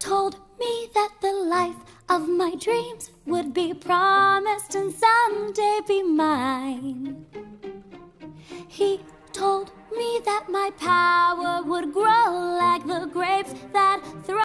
told me that the life of my dreams would be promised and someday be mine. He told me that my power would grow like the grapes that thrive